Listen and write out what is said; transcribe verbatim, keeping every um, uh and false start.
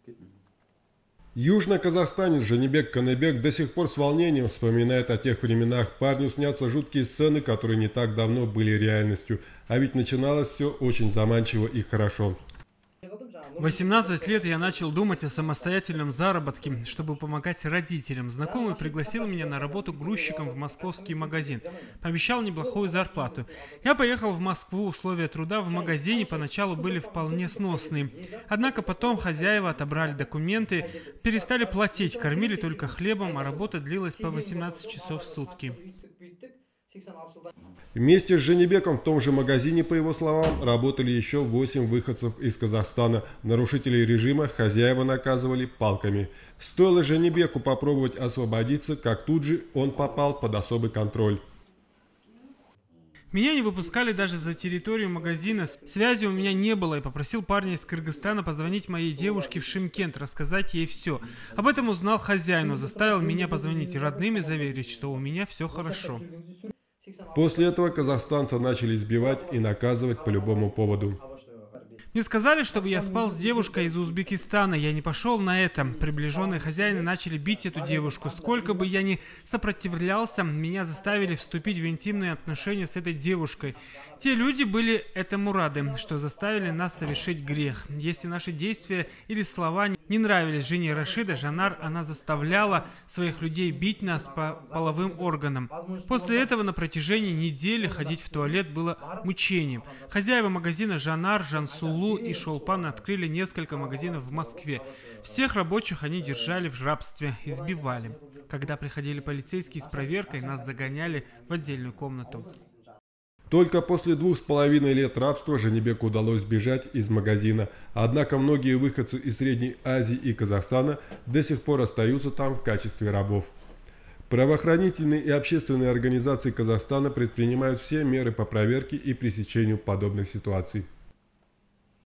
Южноказахстанец Жанибек Каныбек до сих пор с волнением вспоминает о тех временах. Парню снятся жуткие сцены, которые не так давно были реальностью. А ведь начиналось все очень заманчиво и хорошо. В восемнадцать лет я начал думать о самостоятельном заработке, чтобы помогать родителям. Знакомый пригласил меня на работу грузчиком в московский магазин. Пообещал неплохую зарплату. Я поехал в Москву. Условия труда в магазине поначалу были вполне сносные. Однако потом хозяева отобрали документы, перестали платить, кормили только хлебом, а работа длилась по восемнадцать часов в сутки. Вместе с Жанибеком в том же магазине, по его словам, работали еще восемь выходцев из Казахстана. Нарушителей режима хозяева наказывали палками. Стоило Жанибеку попробовать освободиться, как тут же он попал под особый контроль. Меня не выпускали даже за территорию магазина. Связи у меня не было, и попросил парня из Кыргызстана позвонить моей девушке в Шымкент, рассказать ей все. Об этом узнал хозяин, но заставил меня позвонить родным и заверить, что у меня все хорошо. После этого казахстанца начали избивать и наказывать по любому поводу. Мне сказали, чтобы я спал с девушкой из Узбекистана. Я не пошел на это. Приближенные хозяины начали бить эту девушку. Сколько бы я ни сопротивлялся, меня заставили вступить в интимные отношения с этой девушкой. Те люди были этому рады, что заставили нас совершить грех. Если наши действия или слова не нравились жене Рашида, Жанар, она заставляла своих людей бить нас по половым органам. После этого на протяжении недели ходить в туалет было мучением. Хозяева магазина Жанар, Жансулу и Шолпан открыли несколько магазинов в Москве. Всех рабочих они держали в рабстве, избивали. Когда приходили полицейские с проверкой, нас загоняли в отдельную комнату. Только после двух с половиной лет рабства Жанибеку удалось сбежать из магазина. Однако многие выходцы из Средней Азии и Казахстана до сих пор остаются там в качестве рабов. Правоохранительные и общественные организации Казахстана предпринимают все меры по проверке и пресечению подобных ситуаций.